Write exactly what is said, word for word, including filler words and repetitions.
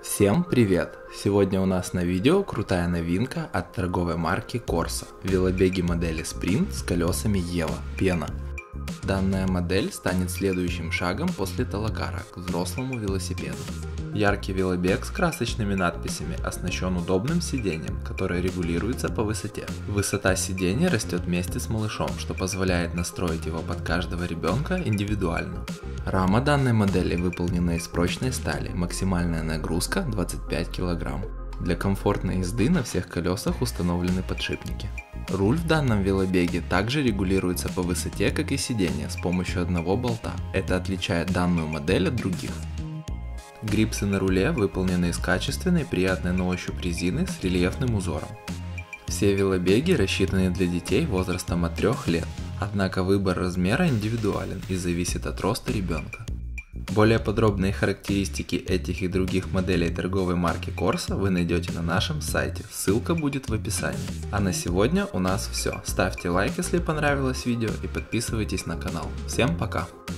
Всем привет! Сегодня у нас на видео крутая новинка от торговой марки Corsa. Велобеги модели Sprint с колесами Ева, пена. Данная модель станет следующим шагом после Талакара к взрослому велосипеду. Яркий велобег с красочными надписями оснащен удобным сиденьем, которое регулируется по высоте. Высота сиденья растет вместе с малышом, что позволяет настроить его под каждого ребенка индивидуально. Рама данной модели выполнена из прочной стали, максимальная нагрузка двадцать пять килограмм. Для комфортной езды на всех колесах установлены подшипники. Руль в данном велобеге также регулируется по высоте, как и сиденье, с помощью одного болта. Это отличает данную модель от других. Грипсы на руле выполнены из качественной, приятной на ощупь резины с рельефным узором. Все велобеги рассчитаны для детей возрастом от трёх лет, однако выбор размера индивидуален и зависит от роста ребенка. Более подробные характеристики этих и других моделей торговой марки Corsa вы найдете на нашем сайте, ссылка будет в описании. А на сегодня у нас все. Ставьте лайк, если понравилось видео, и подписывайтесь на канал. Всем пока!